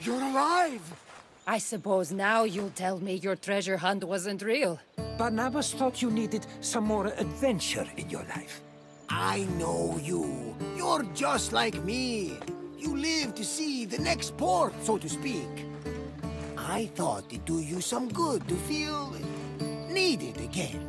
You're alive! I suppose now you'll tell me your treasure hunt wasn't real. Barnabas thought you needed some more adventure in your life. I know you. You're just like me. You live to see the next port, so to speak. I thought it'd do you some good to feel needed again.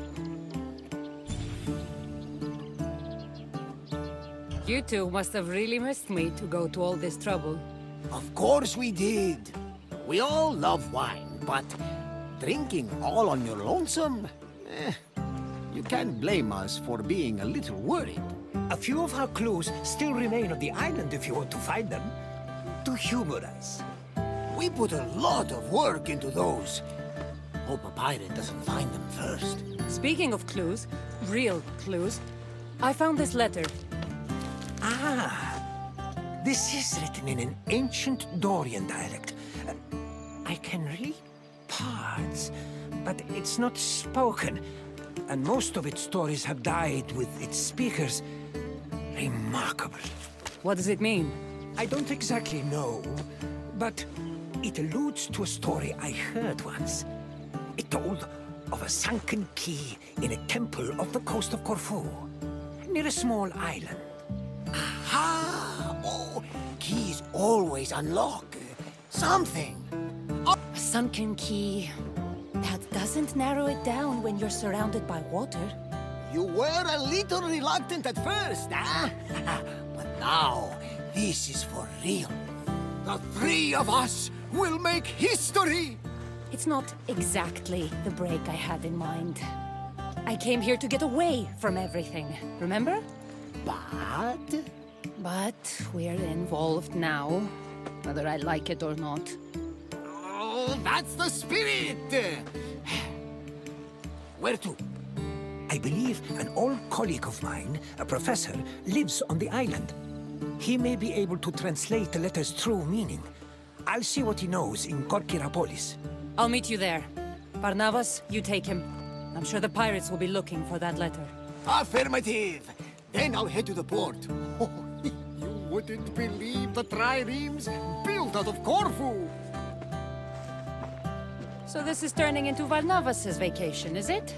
You two must have really missed me to go to all this trouble. Of course we did. We all love wine, but drinking all on your lonesome? You can't blame us for being a little worried. A few of our clues still remain on the island if you want to find them. To humor us. We put a lot of work into those. Hope a pirate doesn't find them first. Speaking of clues, real clues, I found this letter. Ah, this is written in an ancient Dorian dialect. I can read parts, but it's not spoken. And most of its stories have died with its speakers. Remarkable. What does it mean? I don't exactly know, but it alludes to a story I heard once. It told of a sunken key in a temple off the coast of Corfu, near a small island. Aha! Oh, keys always unlock something. A sunken key. That doesn't narrow it down when you're surrounded by water. You were a little reluctant at first, huh? But now, this is for real. The three of us will make history! It's not exactly the break I had in mind. I came here to get away from everything, remember? But we're involved now, whether I like it or not. Oh, that's the spirit! Where to? I believe an old colleague of mine, a professor, lives on the island. He may be able to translate the letter's true meaning. I'll see what he knows in Korkirapolis. I'll meet you there. Barnabas, you take him. I'm sure the pirates will be looking for that letter. Affirmative! Then I'll head to the port. Oh, you wouldn't believe the triremes built out of Corfu! So this is turning into Barnabas's vacation, is it?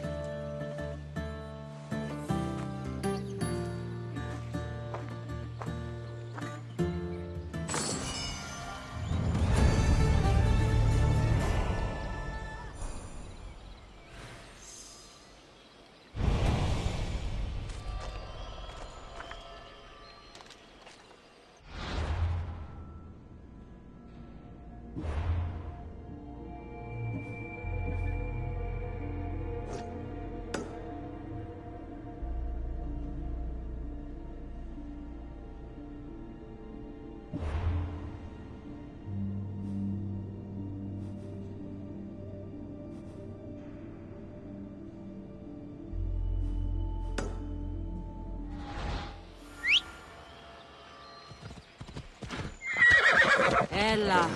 Ella.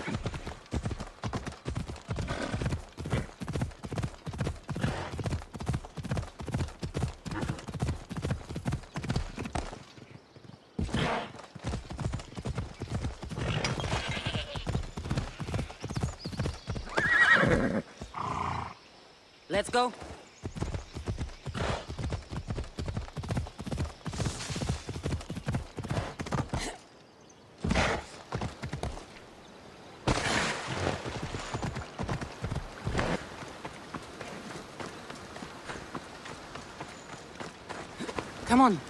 Let's go. Come on.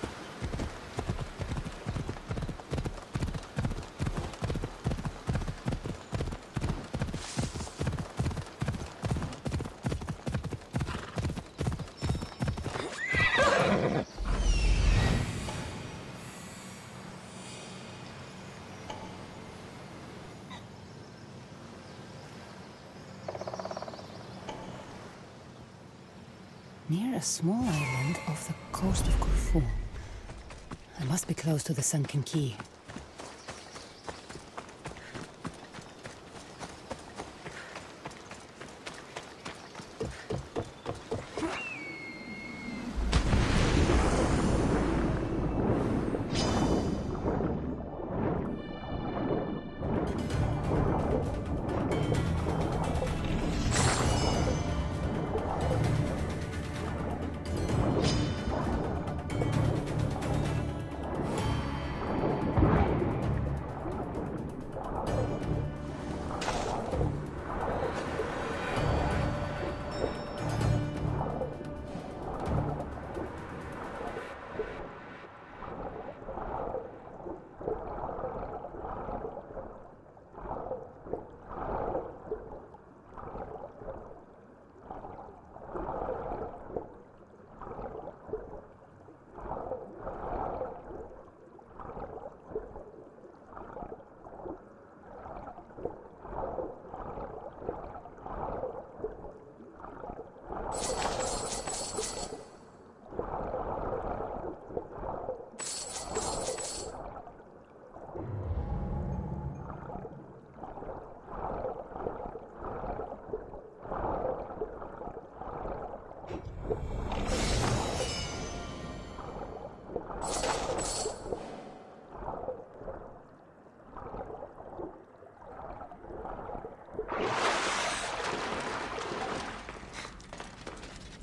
Near a small island off the coast of Corfu. I must be close to the sunken key.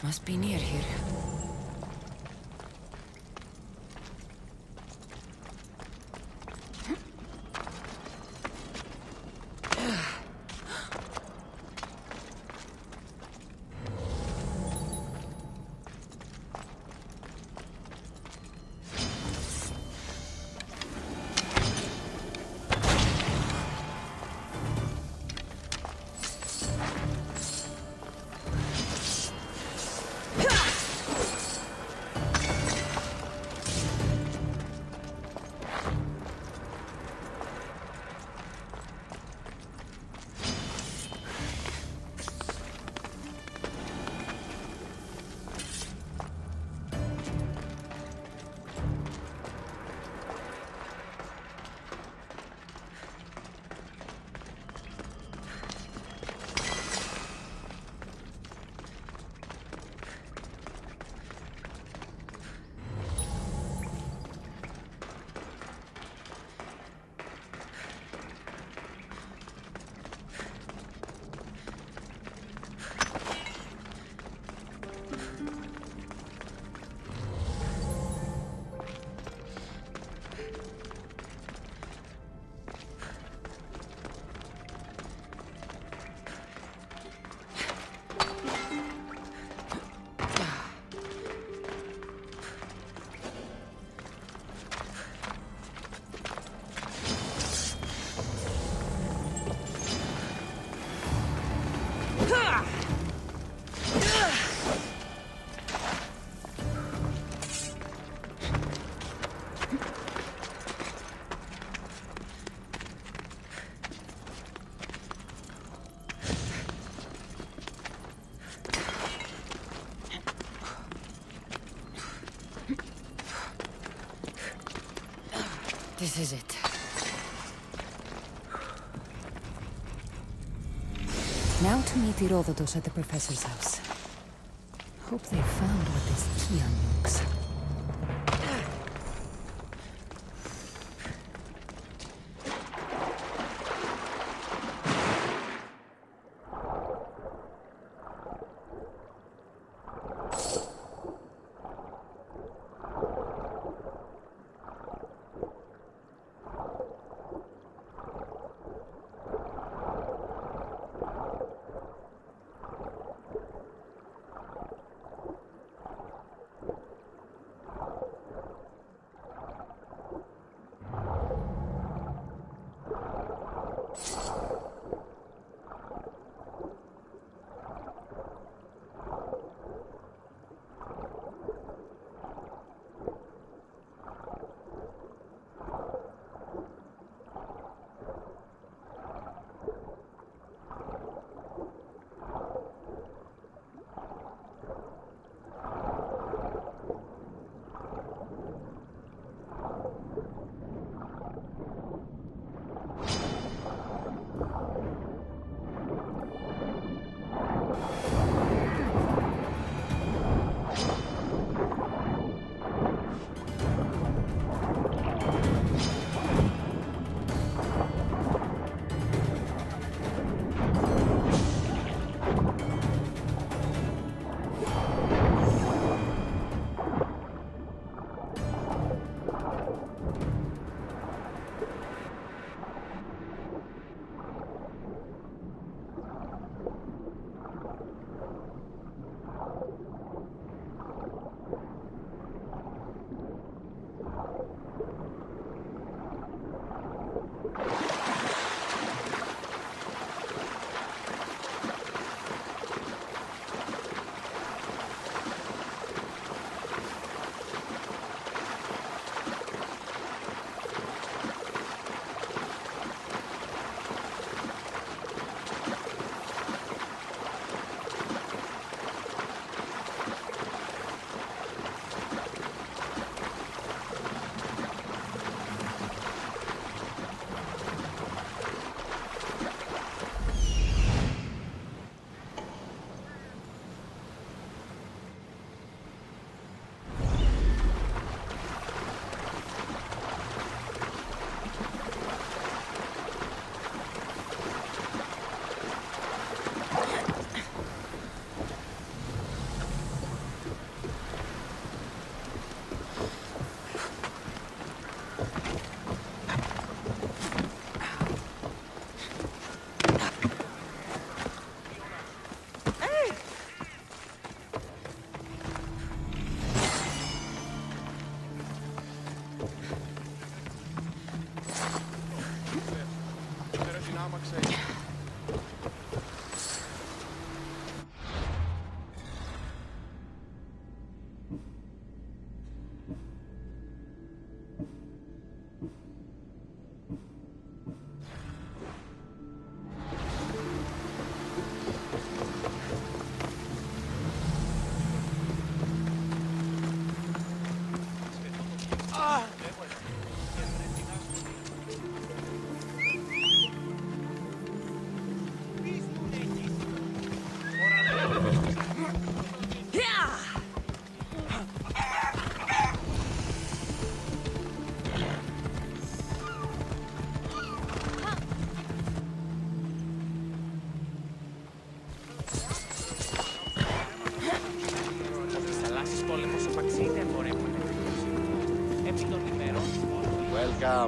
Must be near here. This is it. Now to meet Herodotus at the professor's house. Hope they found what this key unlocks. άμαξα. Welcome.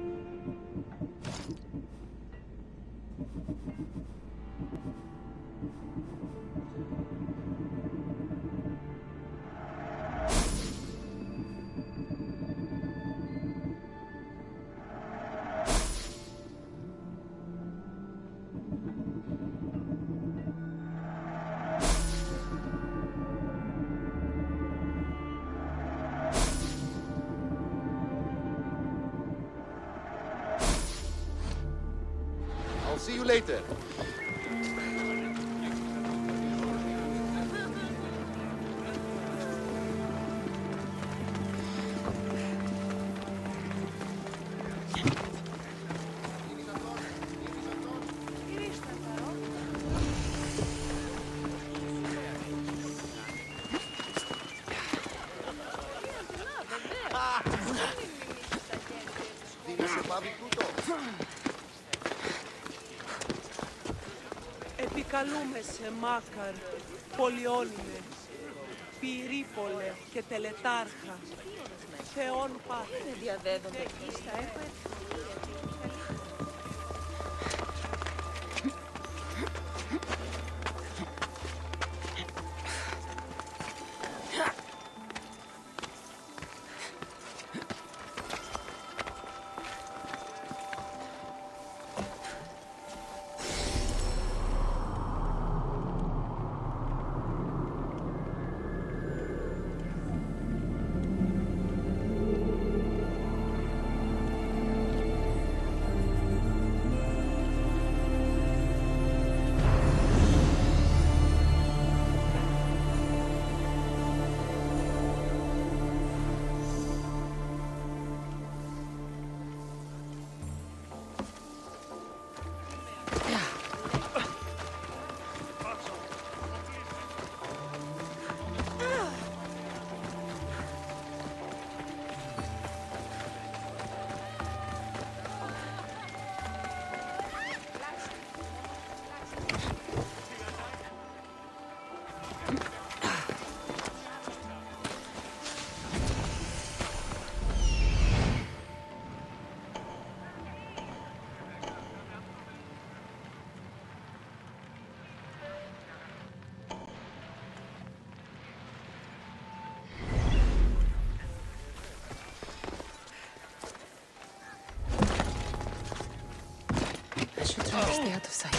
I'll see you later. Δίνεσαι πάβη τούτο. Επικαλούμε σε Μάκαρ, Πολυώνυμε, Πυρήπολε και Τελετάρχα, Θεόν Πάτερ. Δεν διαδέδονται εκεί στα έχω Stay out of sight.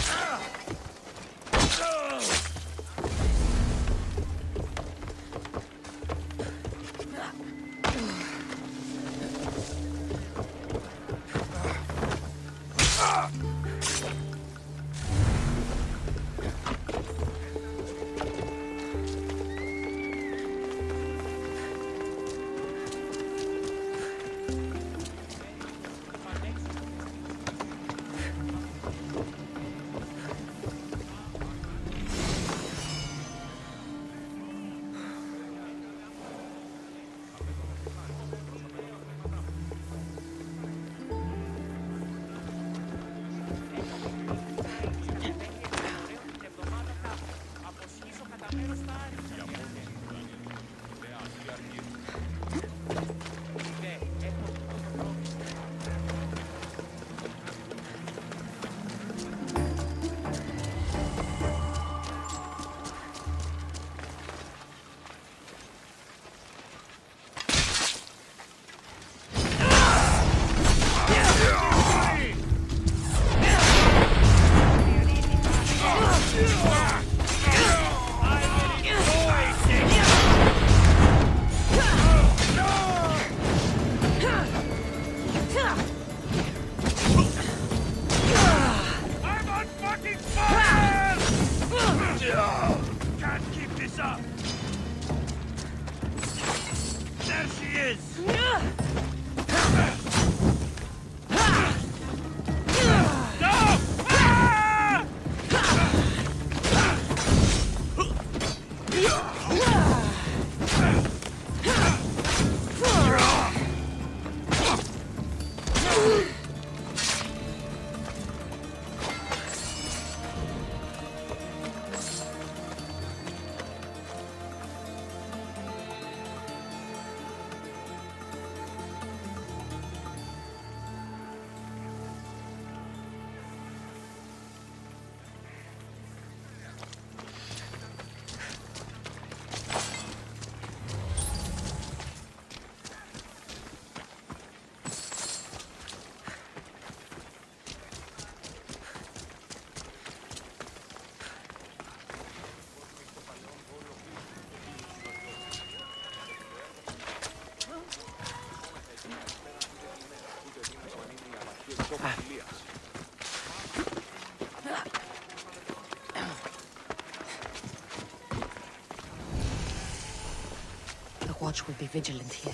watch will be vigilant here.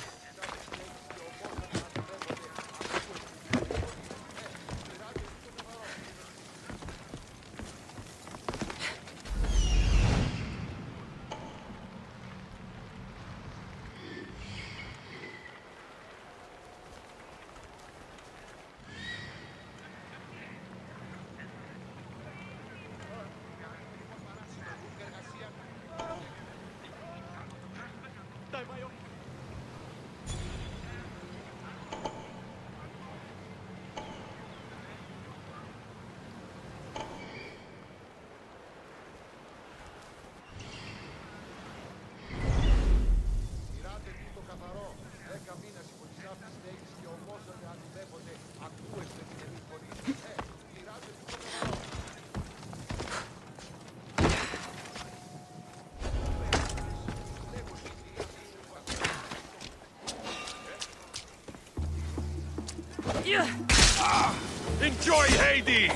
Enjoy Hades!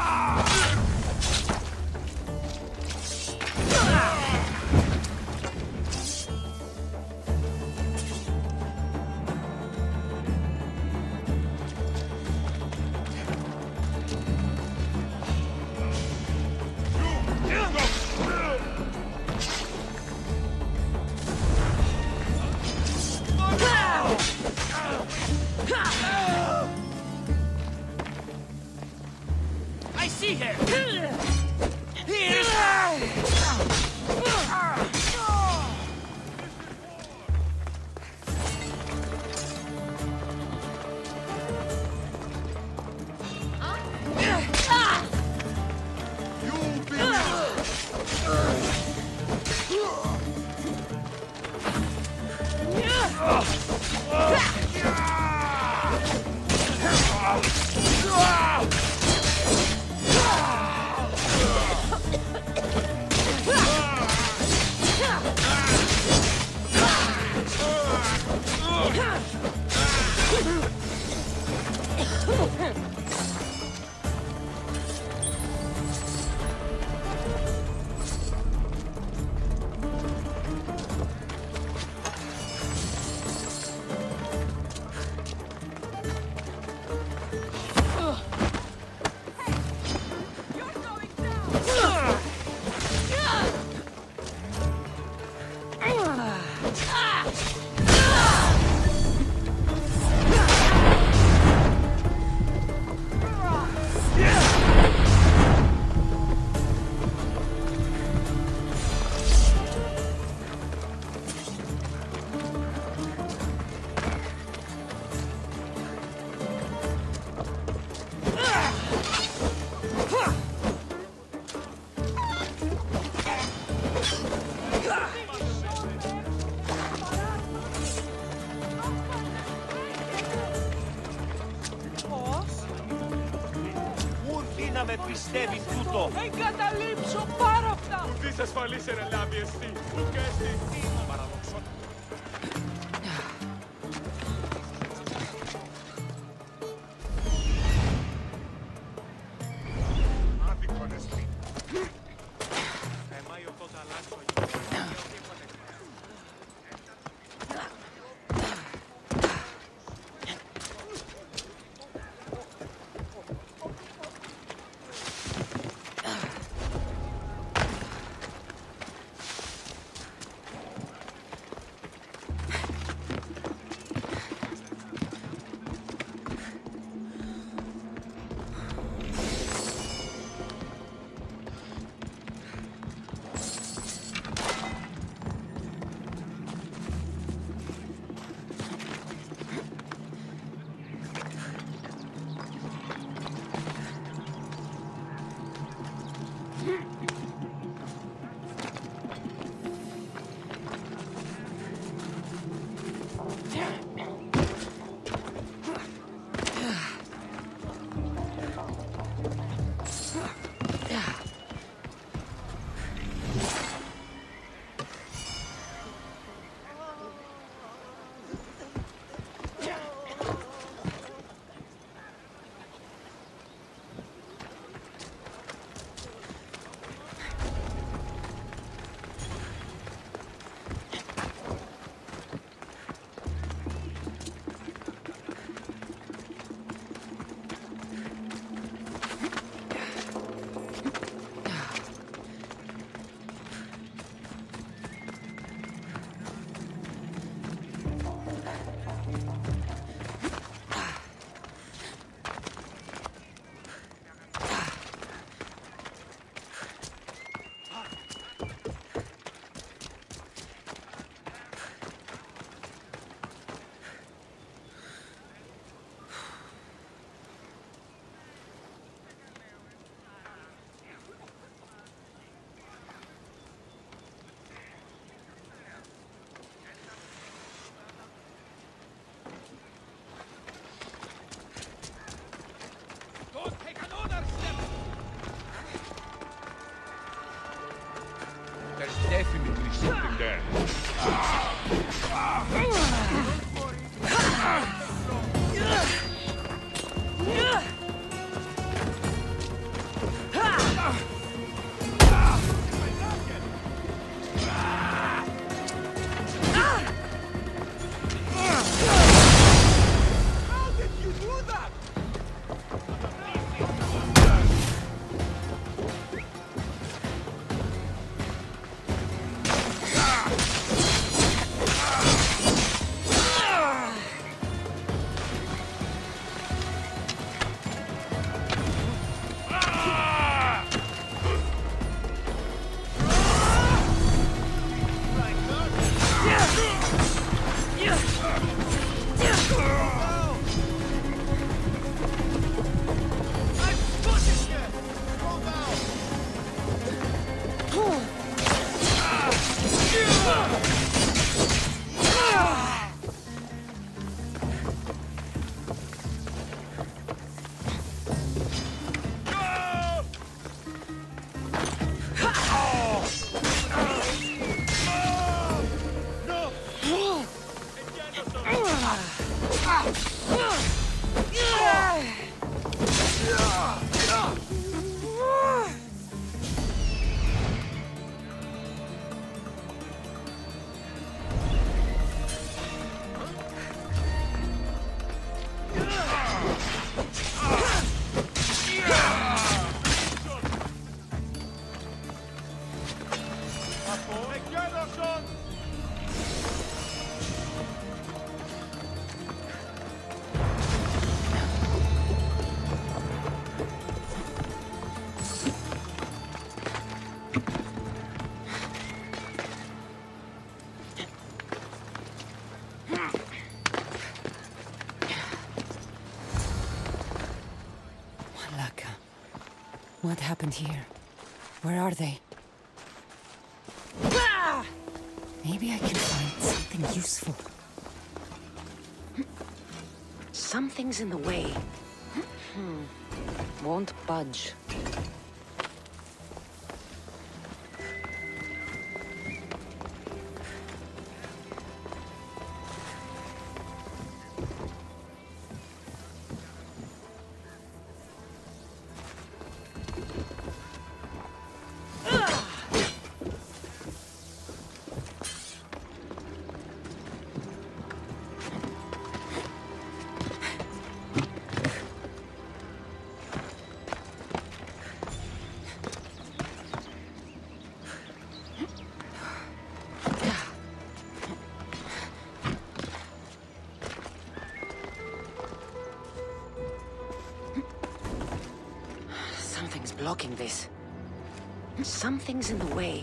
πιστεύει τούτο. Εγκαταλείψω πάρα αυτά. Ουδής ασφαλής ερελάβει εστί. Ουκ εστί. Παραδοξότα. Άδικον εστί. Εμάιο τότε αλλάξω. again. How did you do that? Malaka. What happened here? Where are they? Maybe I can find something useful. Something's in the way. Won't budge. Something's blocking this. Something's in the way.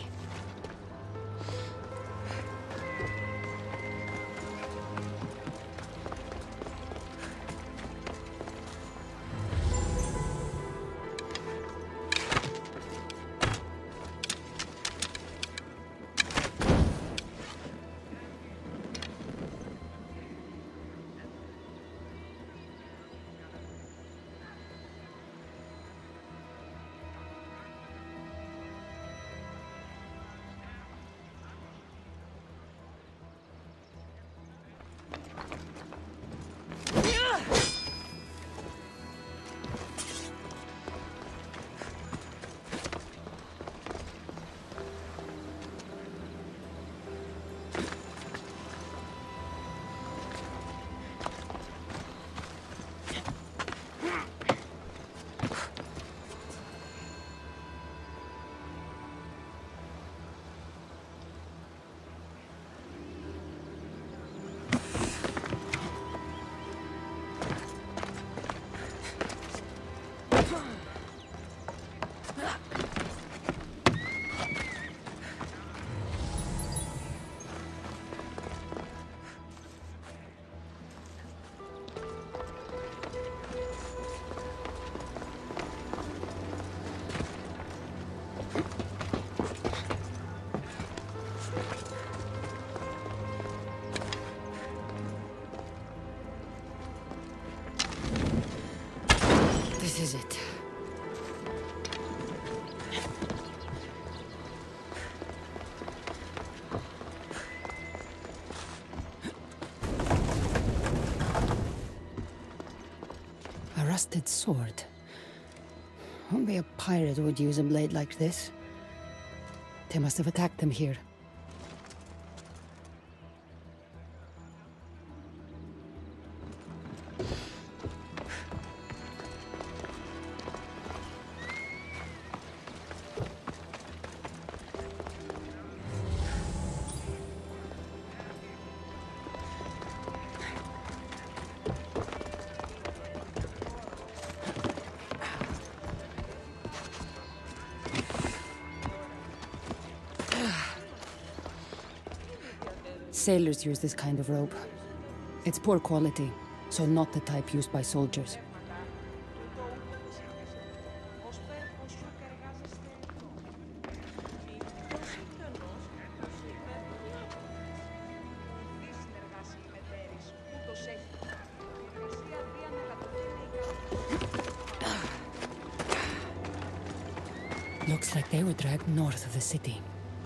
This is it. rusted sword. Only a pirate would use a blade like this. They must have attacked them here. Sailors use this kind of rope. It's poor quality, so not the type used by soldiers. Looks like they were dragged north of the city.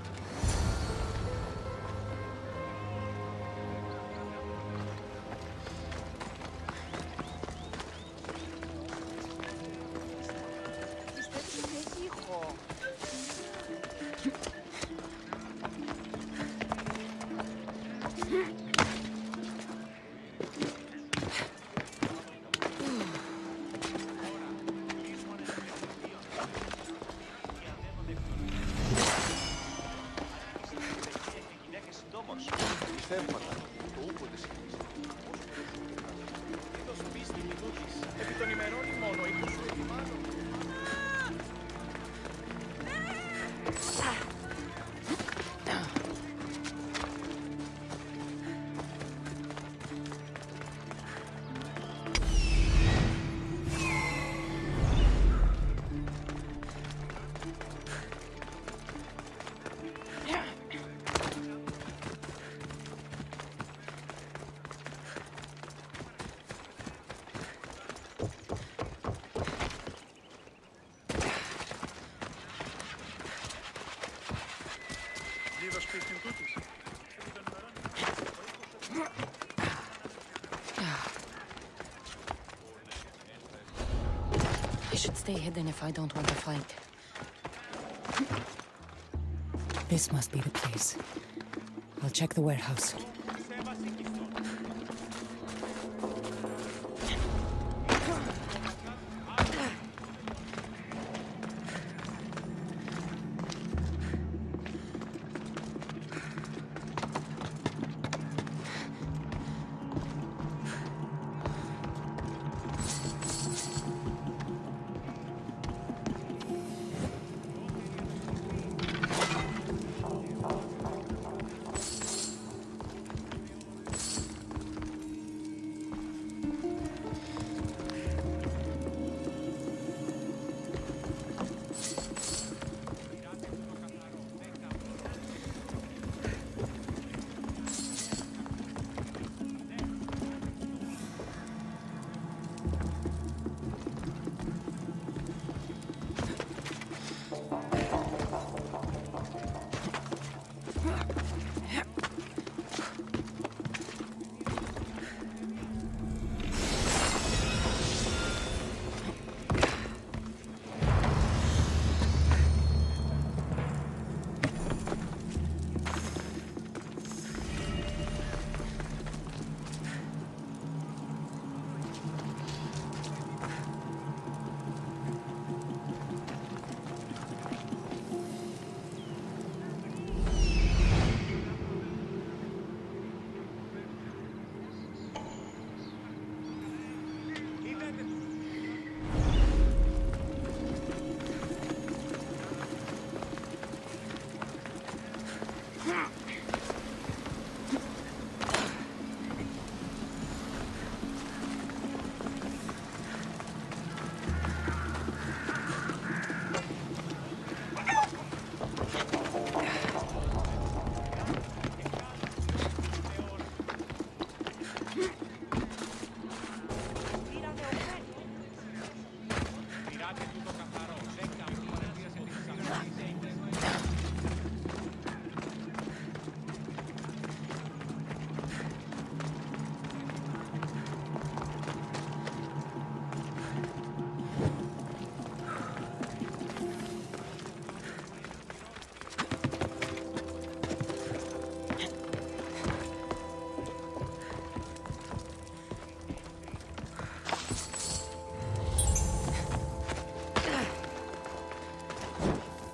I should stay hidden if I don't want to fight. This must be the place. I'll check the warehouse.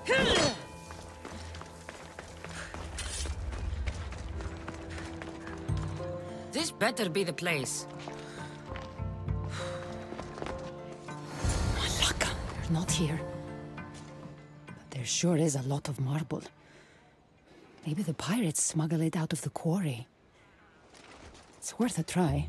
This better be the place. Malaka, you're not here. But there sure is a lot of marble. Maybe the pirates smuggle it out of the quarry. It's worth a try.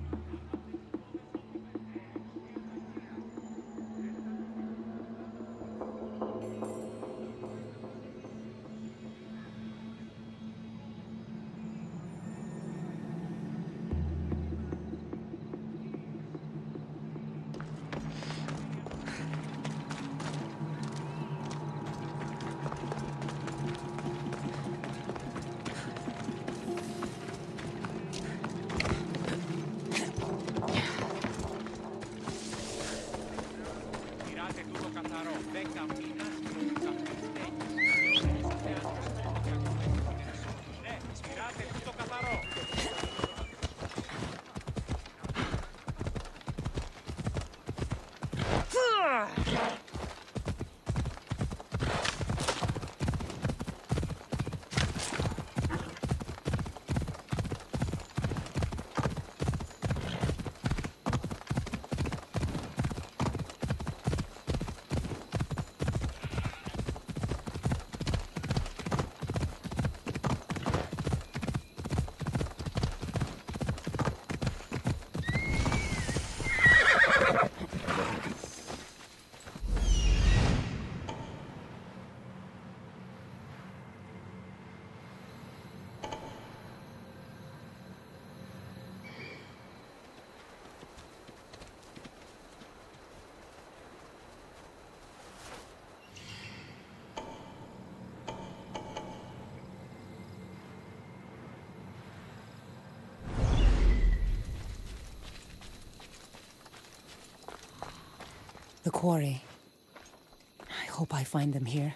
The quarry. I hope I find them here.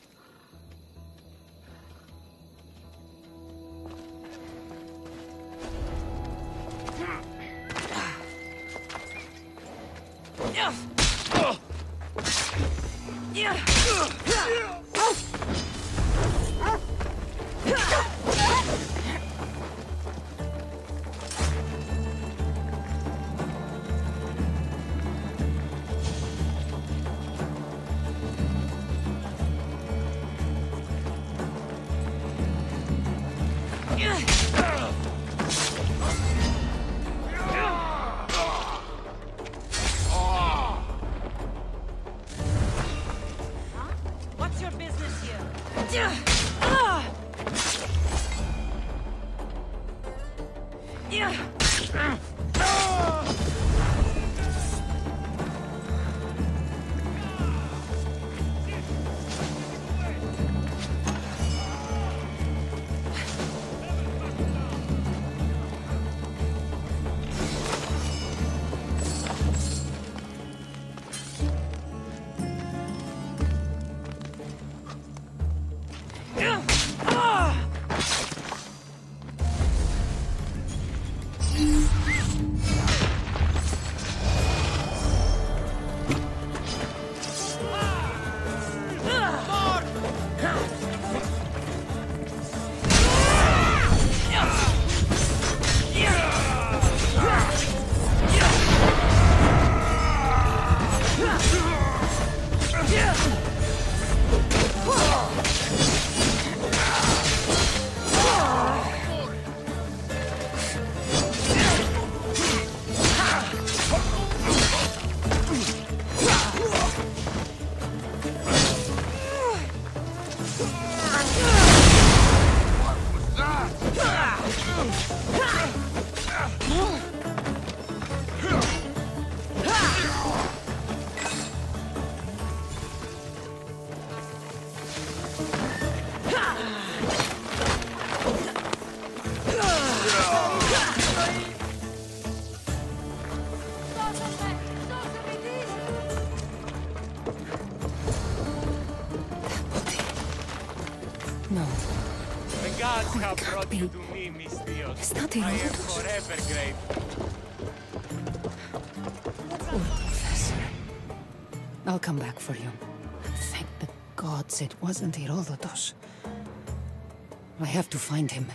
What's your business here? No, The gods have brought you to me, Misthios. it's not I am Herodotus. forever grateful. Poor professor. I'll come back for you. Thank the gods it wasn't Herodotus. I have to find him.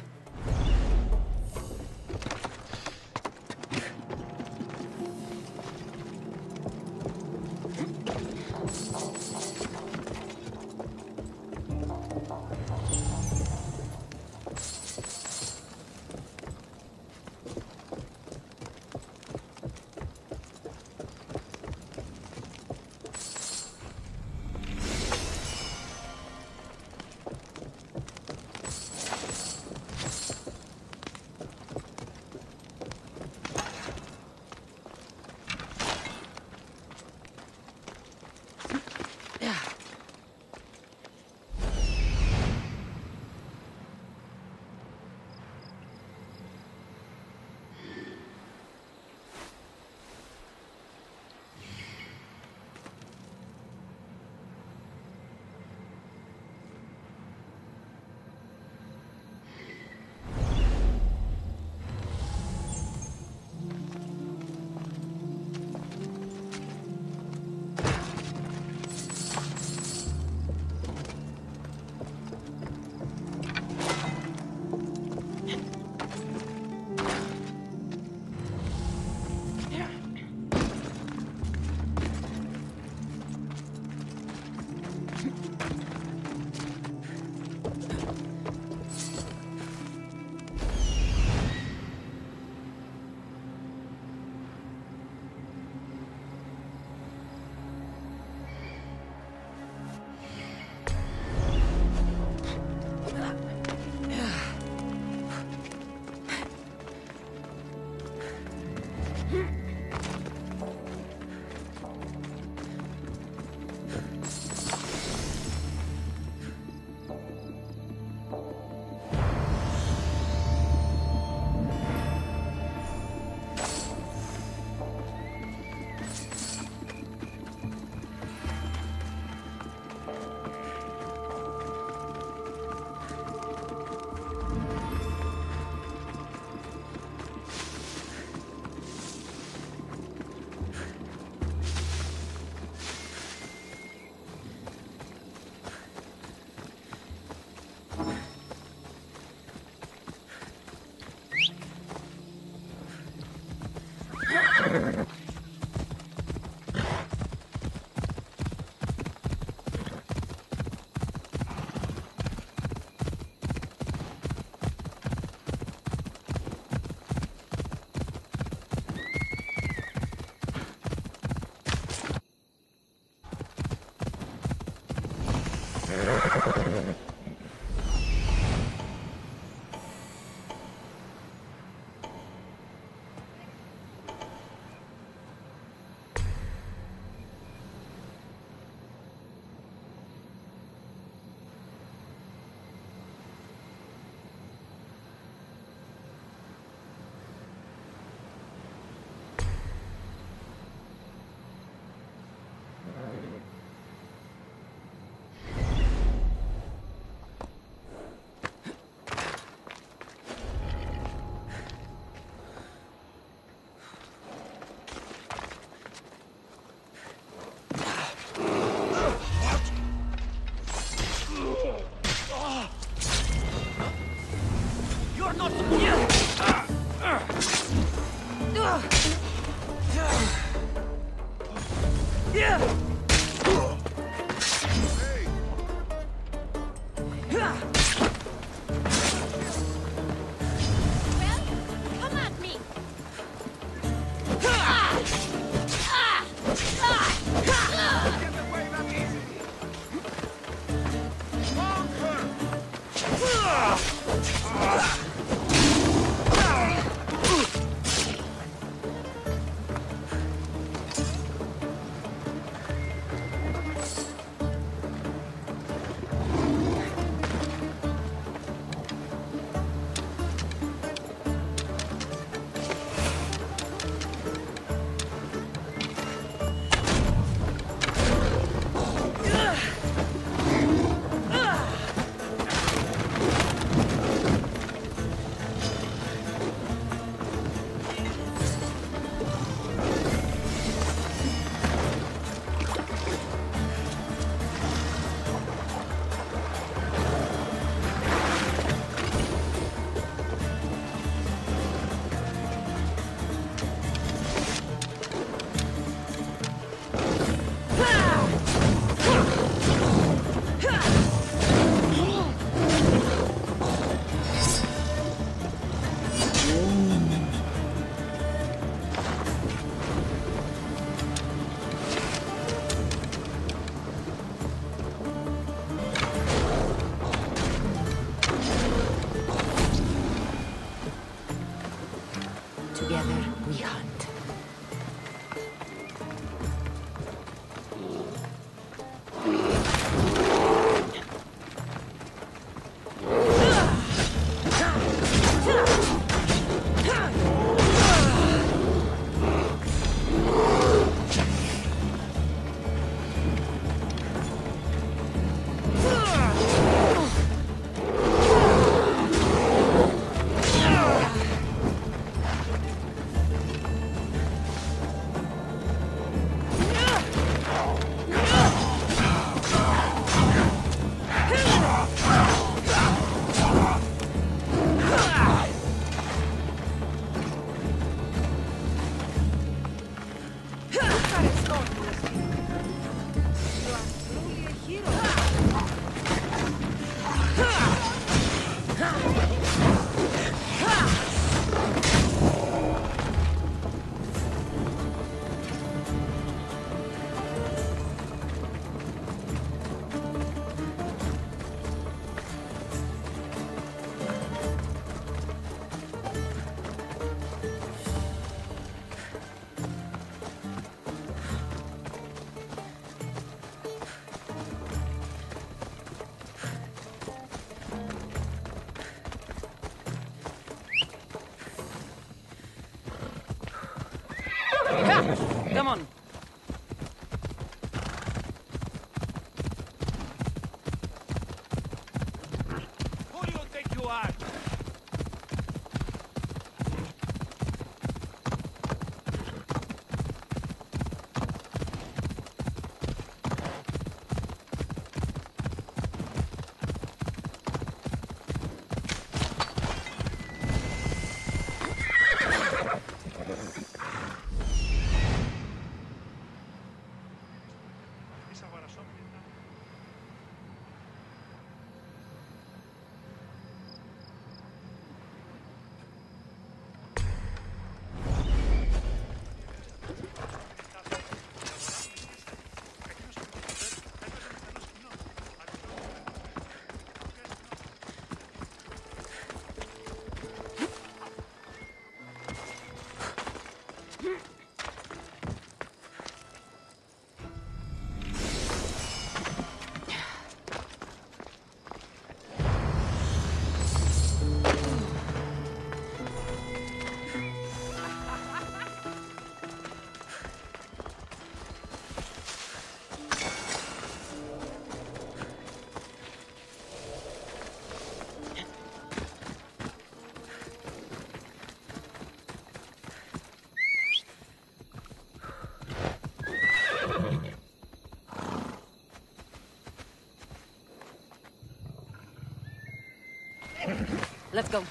are. Let's go.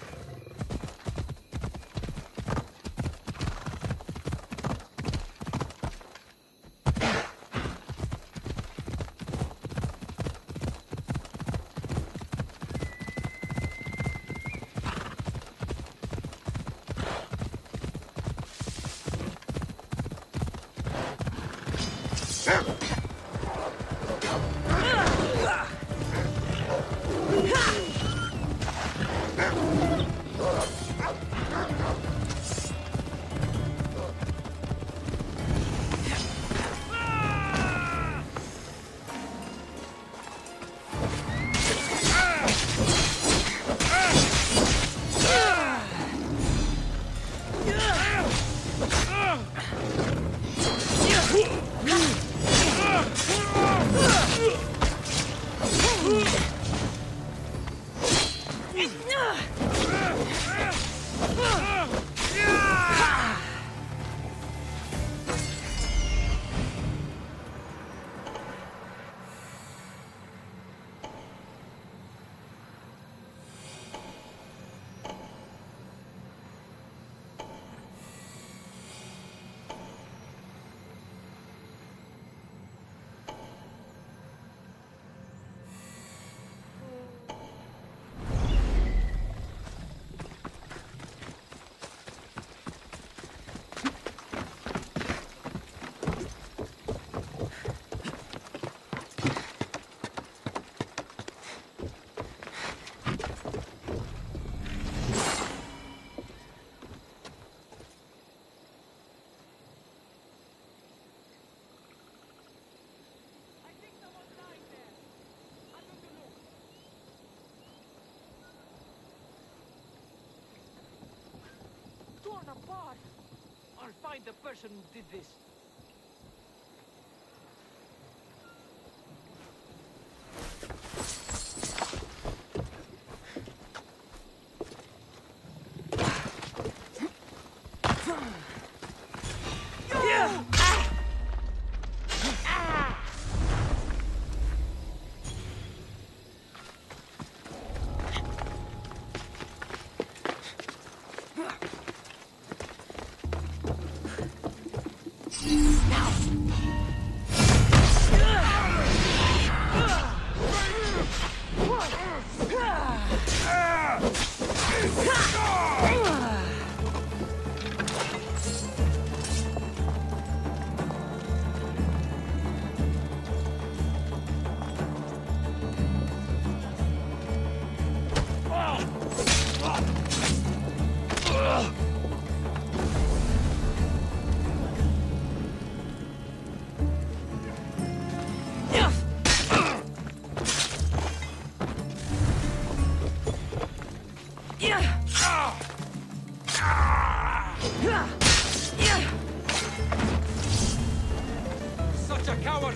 Apart. I'll find the person who did this. Such a coward!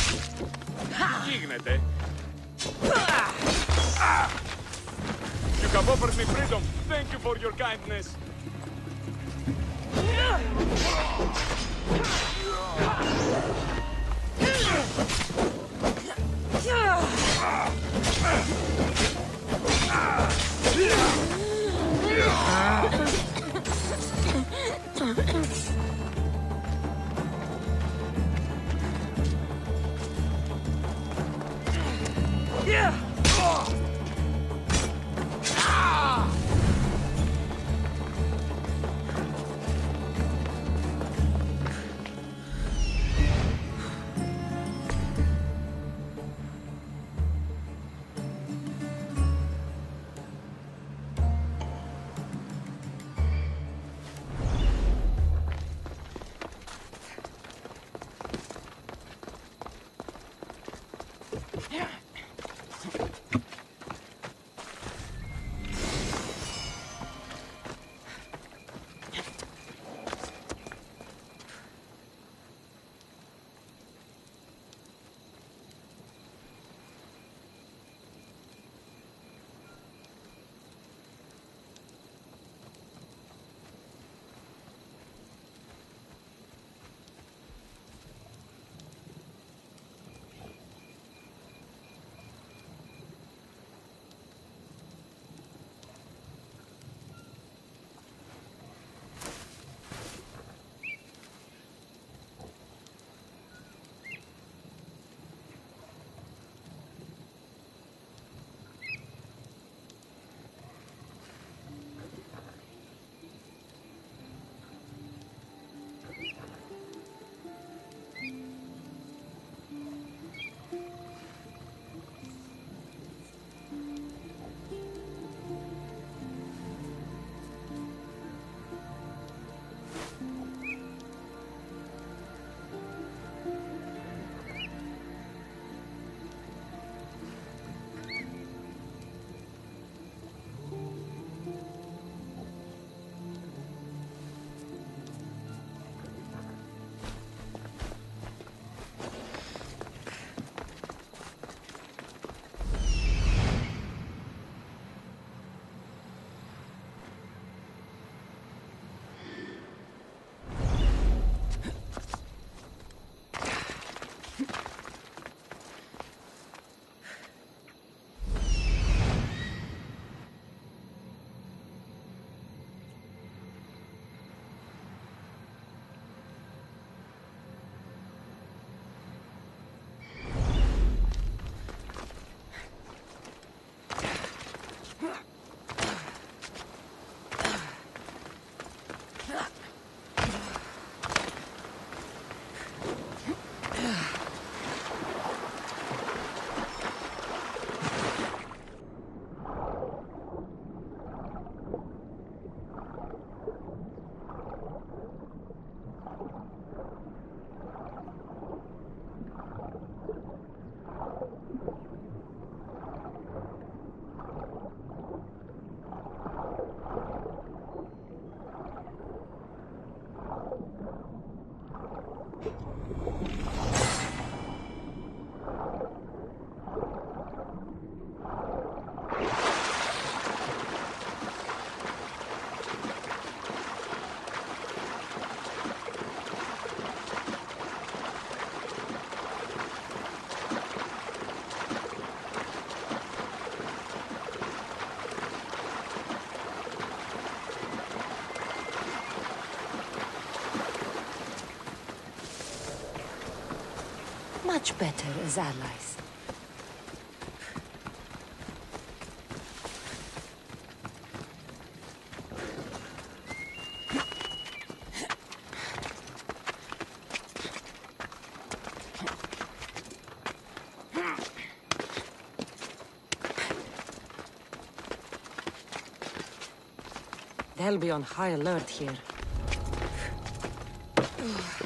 Τι γίνεται? You have offered me freedom. Thank you for your kindness. Much better as allies. They'll be on high alert here.